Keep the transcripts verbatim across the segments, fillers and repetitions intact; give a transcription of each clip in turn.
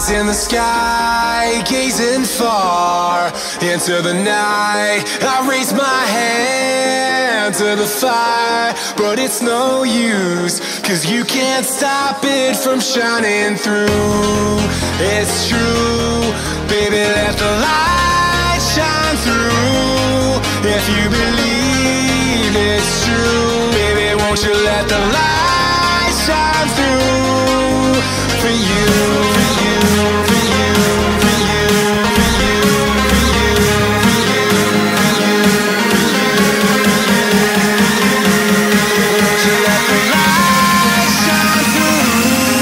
Eyes in the sky, gazing far into the night. I raise my hand to the fire, but it's no use, 'cause you can't stop it from shining through. It's true, baby, let the light shine through. If you believe it's true, baby, won't you let the light shine through for you, for you, for you, for you, for you, for you, for you, for you, won't you let the light shine through?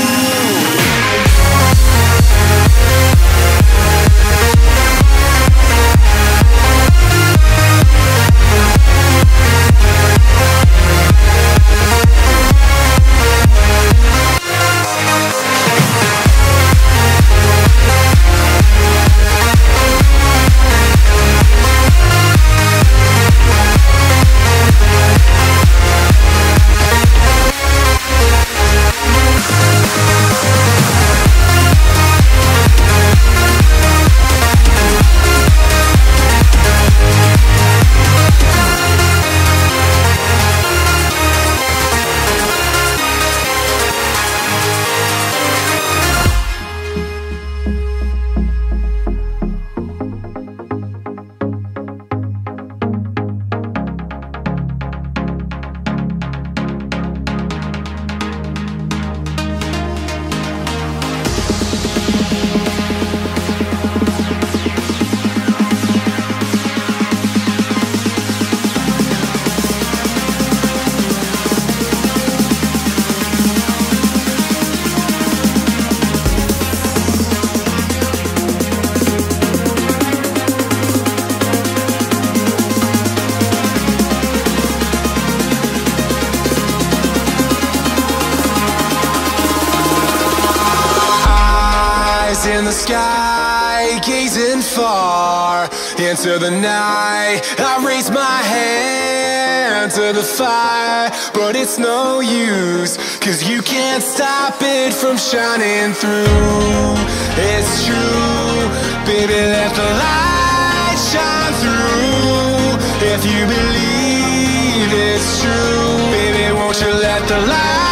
In the sky, gazing far into the night. I raise my hand to the fire, but it's no use, 'cause you can't stop it from shining through. It's true, baby, let the light shine through. If you believe it's true, baby, won't you let the light